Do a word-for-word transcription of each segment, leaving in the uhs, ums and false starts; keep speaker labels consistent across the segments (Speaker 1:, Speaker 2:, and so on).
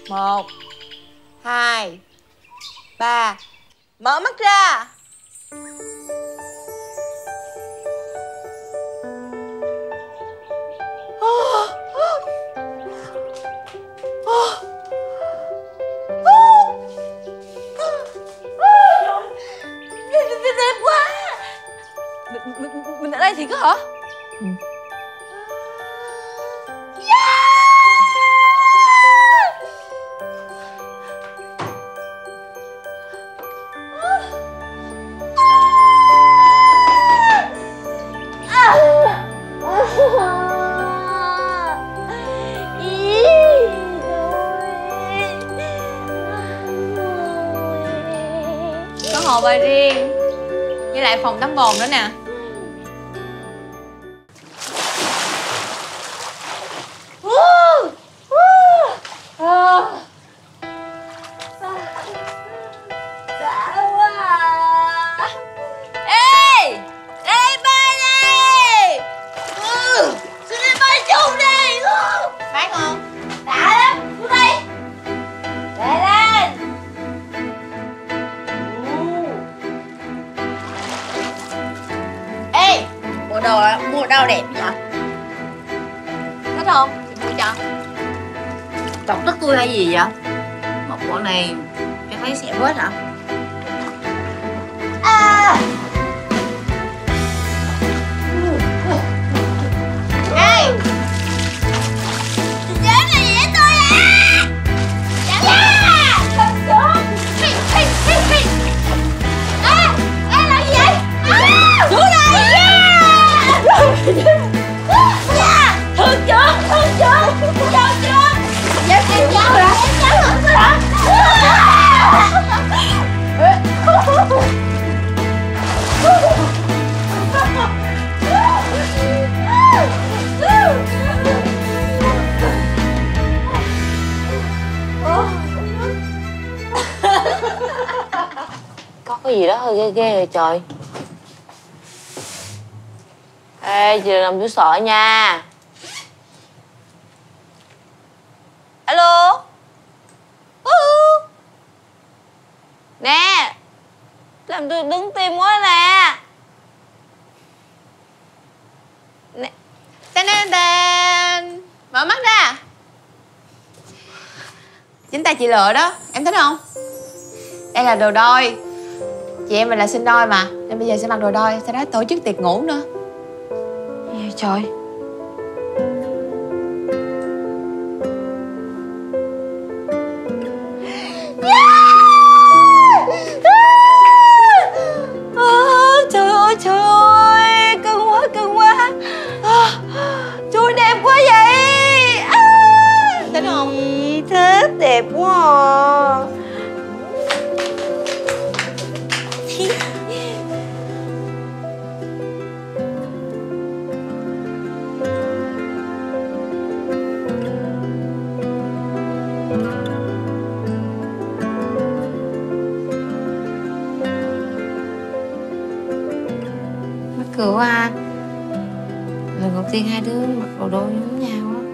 Speaker 1: Một, hai, ba. Mở mắt ra. Đẹp quá. Mình, mình, mình ở đây thì có hả? Ừ.
Speaker 2: Có hồ bơi riêng với lại phòng tắm bồn nữa nè.
Speaker 1: Đồ mua đâu đẹp vậy?
Speaker 2: Thích không? Chị mua cho.
Speaker 1: Chọc tức tôi hay gì vậy? Một bộ này em thấy xẹp hết hả? À! Ê! Chết này vậy tôi à! Chẳng yeah! Không trốn! Hi hi hi hi! Ê! Ê là gì vậy? À! Xuống đây! Yeah! Thương chưa? Thương chưa? Chào chưa? Em em chào hả? Em chào hả?
Speaker 3: Có cái gì đó hơi ghê ghê rồi trời. Ê, chị đừng làm tôi sợ nha.
Speaker 2: Alo. Uh.
Speaker 3: Nè, làm tôi đứng tim quá nè.
Speaker 2: Nè. Tên tên tên. Mở mắt ra. Chính tay chị lựa đó, em thích không? Đây là đồ đôi. Chị em mình là sinh đôi mà, nên bây giờ sẽ mặc đồ đôi, sau đó tổ chức tiệc ngủ nữa.
Speaker 3: Gì vậy trời?
Speaker 2: Trời ơi trời ơi, cưng quá cưng quá. Trời đẹp quá vậy. À, thích không?
Speaker 3: Thích, đẹp quá à.
Speaker 2: Cười quá à. Lần đầu tiên hai đứa mặc đồ đôi giống nhau á.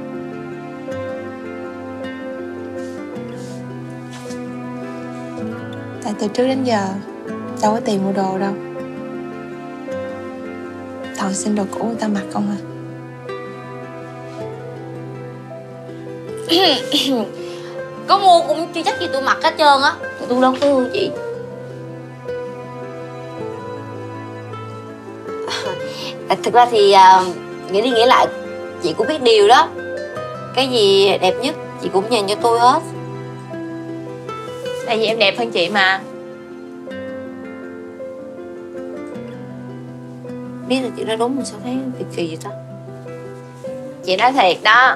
Speaker 2: Tại từ trước đến giờ đâu có tiền mua đồ đâu. Toàn xin đồ cũ người ta mặc không à.
Speaker 3: Có mua cũng chưa chắc gì tôi mặc hết trơn á. Tôi đâu có thương chị. À, thực ra thì uh, nghĩ đi nghĩ lại chị cũng biết điều đó. Cái gì đẹp nhất chị cũng dành cho tôi hết.
Speaker 2: Tại vì em đẹp hơn chị mà.
Speaker 3: Biết là chị nói đúng mà sao thấy kỳ kỳ vậy ta?
Speaker 2: Chị nói thiệt đó.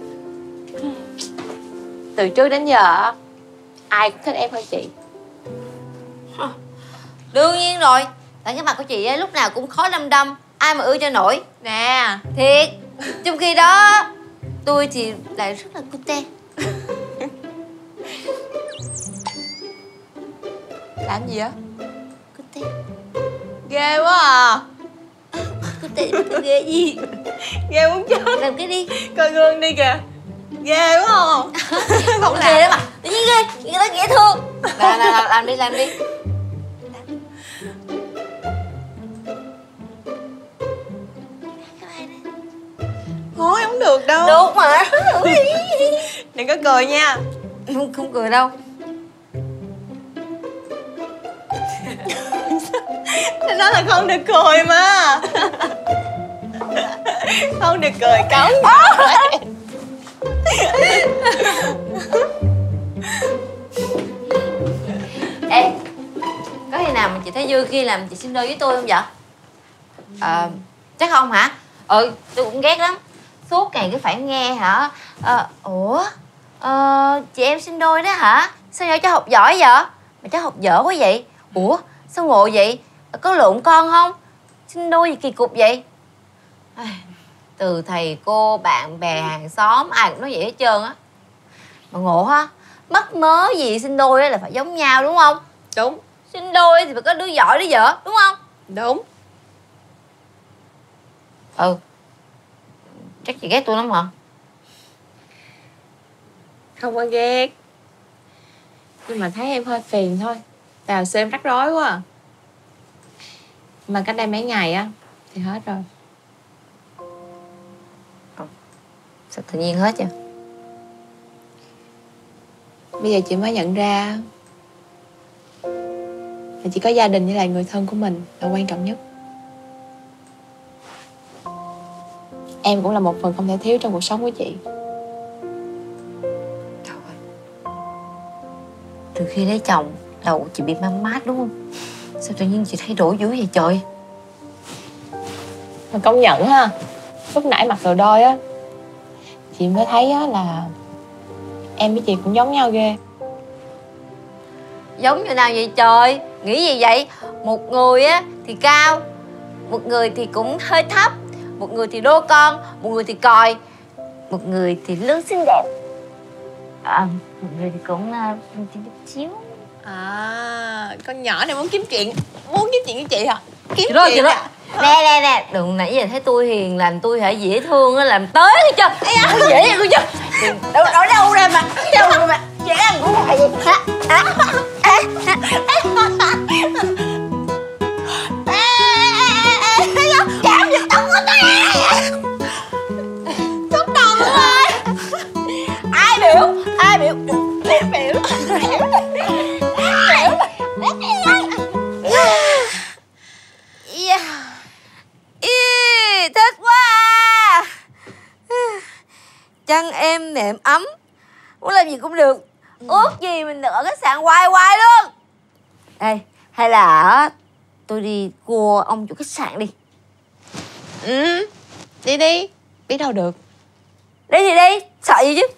Speaker 2: Từ trước đến giờ ai cũng thích em hơn chị.
Speaker 3: Đương nhiên rồi. Tại cái mặt của chị ấy, lúc nào cũng khó đăm đăm. Ai mà ưa cho nổi.
Speaker 2: Nè.
Speaker 3: Thiệt. Trong khi đó tôi thì lại rất là cute.
Speaker 2: Làm gì vậy?
Speaker 3: Cute.
Speaker 2: Ghê quá à.
Speaker 3: Cute ghê gì?
Speaker 2: Ghê muốn chết.
Speaker 3: Làm cái đi.
Speaker 2: Coi gương đi kìa. Ghê quá không?
Speaker 3: Không ghê đó mà. Tự nhiên ghê, người ta dễ thương. Nào, nào, nào, làm đi, làm đi.
Speaker 2: Thôi không được đâu.
Speaker 3: Được mà.
Speaker 2: Đừng có cười nha.
Speaker 3: Không, không cười đâu.
Speaker 2: Nó nói là không được cười mà. Không được cười cống.
Speaker 3: Ê, có khi nào mà chị thấy vui khi làm chị sinh đôi với tôi không vậy? Ờ, chắc không hả? Ừ, tôi cũng ghét lắm. Suốt ngày cứ phải nghe hả? Ờ, ủa? Ờ, chị em sinh đôi đó hả? Sao nhỏ cháu học giỏi vậy? Mà cháu học dở quá vậy? Ủa, sao ngộ vậy? Có lộn con không? Sinh đôi gì kỳ cục vậy? Ai, từ thầy cô, bạn bè, hàng xóm ai cũng nói vậy hết trơn á. Mà ngộ ha, mắc mớ gì sinh đôi á là phải giống nhau đúng không?
Speaker 2: Đúng.
Speaker 3: Sinh đôi thì phải có đứa giỏi đứa dở đúng không?
Speaker 2: Đúng.
Speaker 3: Ừ. Chắc chị ghét tôi lắm hả?
Speaker 2: Không có ghét. Nhưng mà thấy em hơi phiền thôi. Tại xưa em rắc rối quá à. Mà cách đây mấy ngày á thì hết rồi.
Speaker 3: Sao tự nhiên hết vậy?
Speaker 2: Bây giờ chị mới nhận ra là chỉ có gia đình với lại người thân của mình là quan trọng nhất. Em cũng là một phần không thể thiếu trong cuộc sống của chị.
Speaker 3: Trời ơi. Từ khi lấy chồng, đầu chị bị mam mát đúng không? Sao tự nhiên chị thay đổi dữ vậy trời?
Speaker 2: Mà công nhận ha, lúc nãy mặc đồ đôi á, chị mới thấy á là em với chị cũng giống nhau ghê.
Speaker 3: Giống như nào vậy trời? Nghĩ gì vậy? Một người á thì cao, một người thì cũng hơi thấp, một người thì đô con, một người thì còi, một người thì lưng xinh đẹp, à, một người thì cũng uh, chút xíu.
Speaker 2: À, con nhỏ này muốn kiếm chuyện, muốn kiếm chuyện với chị hả? Kiếm
Speaker 3: Chị đó,
Speaker 2: chuyện
Speaker 3: chị đó.
Speaker 2: à?
Speaker 3: Nè nè nè, đừng nãy giờ thấy tôi hiền lành, tôi hãy dễ thương á, làm tới đi chưa? Không dễ vậy tôi chứ. Đâu đâu đâu ra mà, đâu ra mà, dễ ăn cũng phải gì hả? Hả? Chạm giật tóc của tôi. Xúc đầu luôn rồi. Ai biểu, ai biểu, biểu biểu. Yeah. Ý, thích quá à. Chăn em nệm ấm, muốn làm gì cũng được, ước gì mình được ở khách sạn hoài hoài luôn. Ê, hay là tôi đi cua ông chủ khách sạn đi.
Speaker 2: Ừ, đi đi, biết đâu được.
Speaker 3: Đi thì đi, sợ gì chứ.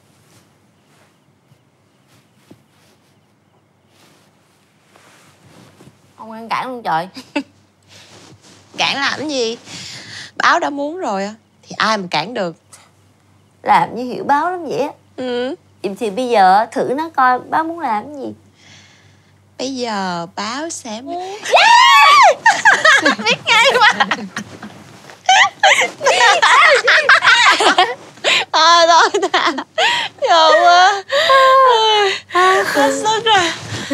Speaker 3: Ông ngăn cản luôn trời.
Speaker 2: Cản làm cái gì? Báo đã muốn rồi á thì ai mà cản được.
Speaker 3: Làm như hiểu báo lắm vậy á.
Speaker 2: Ừ.
Speaker 3: Vậy thì bây giờ thử nó coi báo muốn làm cái gì.
Speaker 2: Bây giờ báo sẽ muốn.
Speaker 3: Yeah! Biết ngay mà.
Speaker 2: Thôi thôi thà. Giờ quá. Hết sức rồi.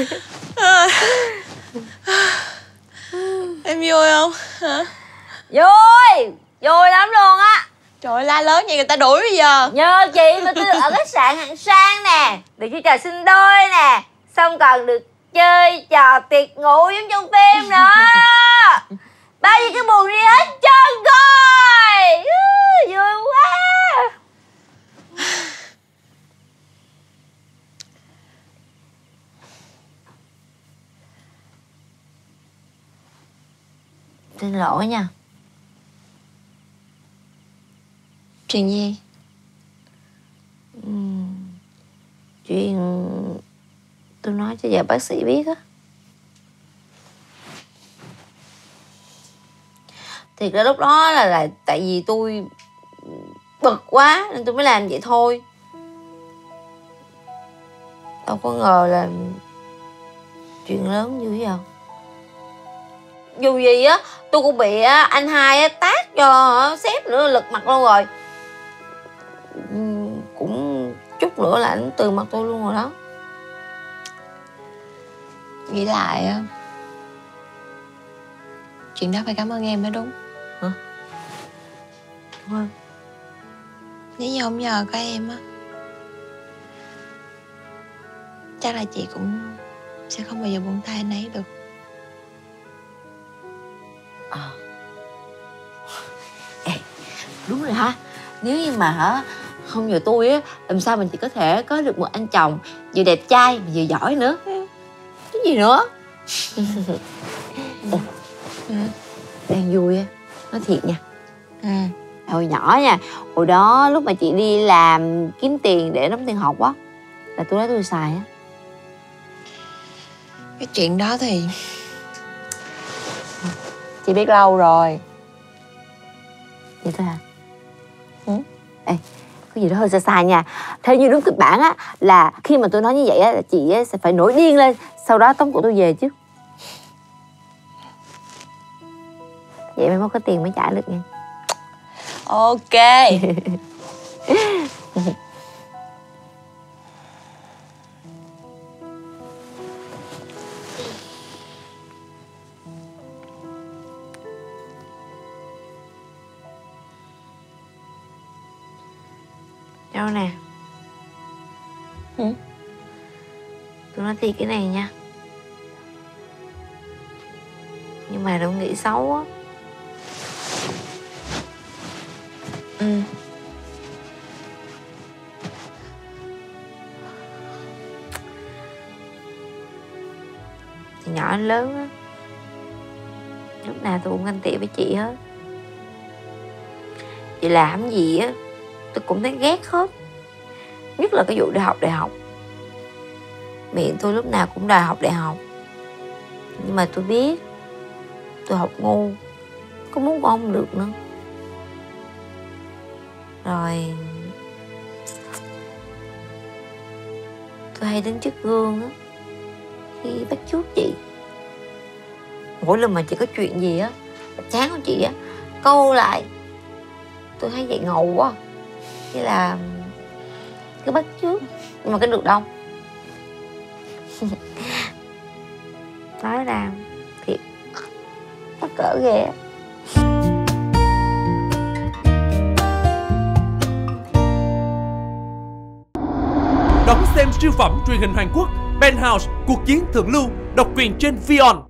Speaker 2: Em vui không? Hả?
Speaker 3: Vui, vui lắm luôn á.
Speaker 2: Trời ơi, la lớn vậy người ta đuổi bây giờ.
Speaker 3: Nhờ chị mà tôi được ở khách sạn hạng sang nè, được chơi trò sinh đôi nè, xong còn được chơi trò tiệc ngủ giống trong phim nữa. Bao nhiêu cái buồn đi hết trơn rồi. Vui quá. Xin lỗi nha.
Speaker 2: Chuyện gì?
Speaker 3: Uhm, chuyện tôi nói cho vợ bác sĩ biết á. Thiệt ra lúc đó là, là tại vì tôi bực quá nên tôi mới làm vậy thôi. Đâu có ngờ là chuyện lớn dữ vậy. Dù gì á tôi cũng bị anh hai tát cho sếp nữa, lật mặt luôn rồi. cũng chút nữa là ảnh từ mặt tôi luôn rồi đó.
Speaker 2: Nghĩ lại á, chuyện đó phải cảm ơn em mới đúng.
Speaker 3: Hả? Cảm ơn.
Speaker 2: Nếu như không nhờ có em á, chắc là chị cũng sẽ không bao giờ buông tay anh ấy được.
Speaker 3: Ờ. Ê, đúng rồi ha. Nếu như mà hả không nhờ tôi á, làm sao mình chỉ có thể có được một anh chồng vừa đẹp trai mà vừa giỏi nữa. Cái gì nữa. Ê,
Speaker 2: Ừ.
Speaker 3: đang vui á, nói thiệt nha.
Speaker 2: Ừ.
Speaker 3: Hồi nhỏ nha, hồi đó lúc mà chị đi làm kiếm tiền để đóng tiền học á, là tôi lấy tôi xài á.
Speaker 2: Cái chuyện đó thì chị biết lâu rồi.
Speaker 3: Vậy thôi hả?
Speaker 2: Ừ.
Speaker 3: Ê, có gì đó hơi sai sai nha. Theo như đúng kịch bản á, là khi mà tôi nói như vậy á, là chị á, sẽ phải nổi điên lên, sau đó tống cổ tôi về chứ. Vậy mai mốt có tiền mới trả được nha.
Speaker 2: Ok.
Speaker 3: Đâu nè.
Speaker 2: Ừ.
Speaker 3: Tôi nói thiệt cái này nha. Nhưng mà đừng nghĩ xấu á.
Speaker 2: Ừ.
Speaker 3: Từ nhỏ đến lớn á, lúc nào tôi cũng ganh tị với chị hết. Chị làm gì á tôi cũng thấy ghét hết. Nhất là cái vụ đi học đại học. Miệng tôi lúc nào cũng đòi học đại học. Nhưng mà tôi biết tôi học ngu, có muốn cũng không được nữa. Rồi tôi hay đến trước gương á, khi bắt chước chị. Mỗi lần mà chị có chuyện gì á, chán của chị á, câu lại, tôi thấy vậy ngầu quá. Thế là cứ bắt chước. Nhưng mà cái được đâu. Nói ra thiệt mắc cỡ ghê á.
Speaker 4: Đón xem siêu phẩm truyền hình Hàn Quốc Penthouse, cuộc chiến thượng lưu, độc quyền trên Vion.